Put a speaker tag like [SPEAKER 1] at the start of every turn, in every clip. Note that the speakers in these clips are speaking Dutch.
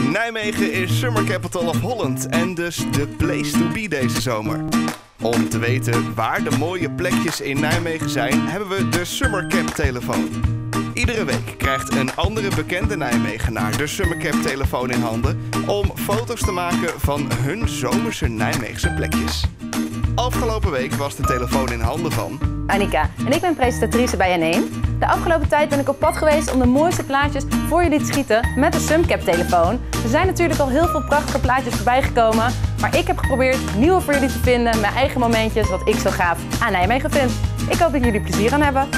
[SPEAKER 1] Nijmegen is Summer Capital of Holland en dus de place to be deze zomer. Om te weten waar de mooie plekjes in Nijmegen zijn, hebben we de Summercap-telefoon. Iedere week krijgt een andere bekende Nijmegenaar de Summercap-telefoon in handen om foto's te maken van hun zomerse Nijmeegse plekjes. Afgelopen week was de telefoon in handen van
[SPEAKER 2] Annika en ik ben presentatrice bij N1. De afgelopen tijd ben ik op pad geweest om de mooiste plaatjes voor jullie te schieten met de Sumcap-telefoon. Er zijn natuurlijk al heel veel prachtige plaatjes voorbij gekomen, maar ik heb geprobeerd nieuwe voor jullie te vinden, mijn eigen momentjes, wat ik zo gaaf aan Nijmegen vind. Ik hoop dat jullie plezier aan hebben.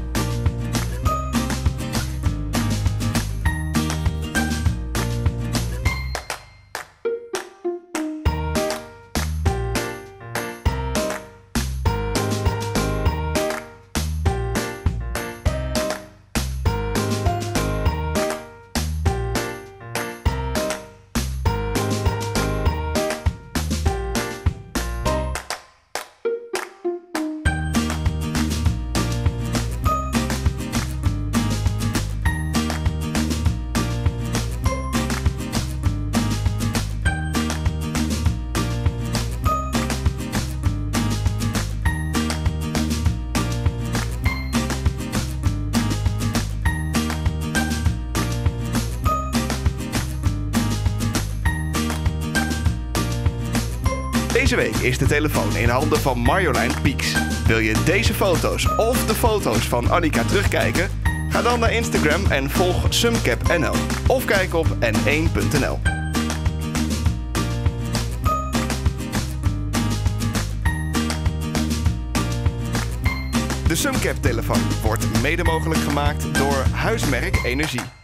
[SPEAKER 1] Deze week is de telefoon in handen van Marjolein Pieks. Wil je deze foto's of de foto's van Annika terugkijken? Ga dan naar Instagram en volg SumCapNL of kijk op n1.nl. De Sumcap-telefoon wordt mede mogelijk gemaakt door Huismerk Energie.